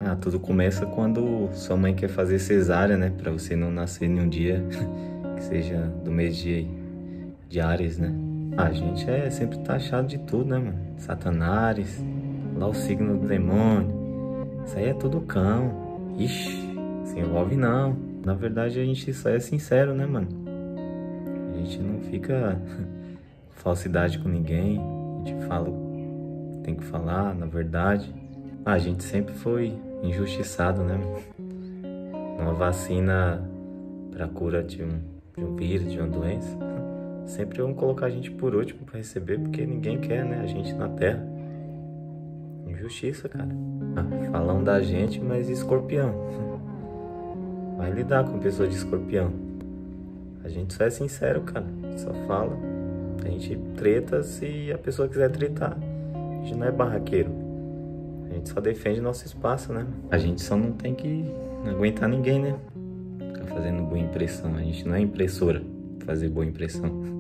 Ah, tudo começa quando sua mãe quer fazer cesárea, né? Pra você não nascer em um dia que seja do mês de Áries, né? Ah, a gente é sempre taxado de tudo, né, mano? Satanás, lá o signo do demônio. Isso aí é tudo cão. Ixi, se envolve não. Na verdade a gente só é sincero, né, mano? A gente não fica falsidade com ninguém. A gente fala o que tem que falar, na verdade. Ah, a gente sempre foi injustiçado, né? Uma vacina para cura de um vírus, de uma doença. Sempre vão colocar a gente por último para receber, porque ninguém quer, né? A gente na Terra. Injustiça, cara. Ah, falam da gente, mas e escorpião? Vai lidar com pessoa de escorpião. A gente só é sincero, cara. A gente só fala. A gente treta se a pessoa quiser tretar. A gente não é barraqueiro. A gente só defende nosso espaço, né? A gente só não tem que aguentar ninguém, né? Ficar fazendo boa impressão. A gente não é impressora pra fazer boa impressão.